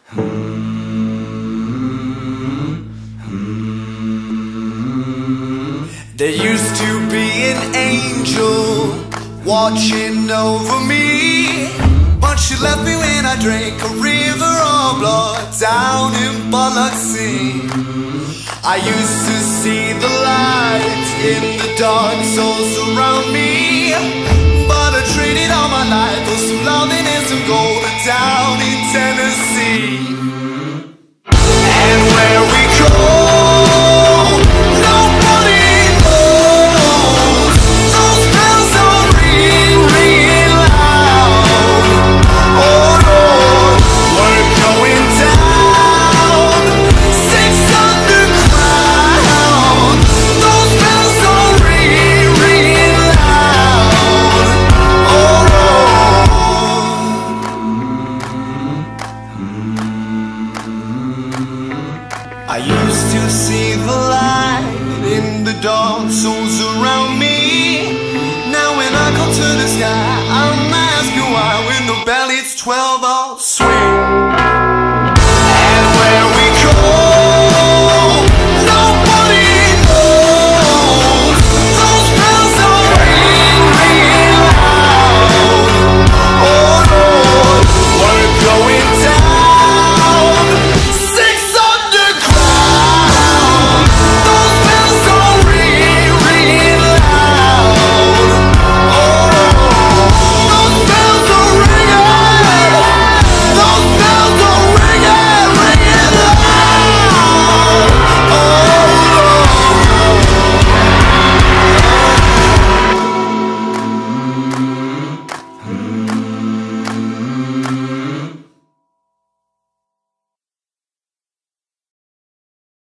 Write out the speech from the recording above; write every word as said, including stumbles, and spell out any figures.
There used to be an angel watching over me, but she left me when I drank a river of blood down in Biloxi. I used to see the light in the dark souls around me, but I traded all my life for some loving and some gold down in Tennessee. And where we go, nobody knows. Those bells are ring, ring loud. Oh Lord, we're going down six underground. Those bells are ring, ring loud. Oh Lord. I used to see the light in the dark souls around me. Now when I go to the sky, I'm asking why. When the bell hits twelve, I'll swing.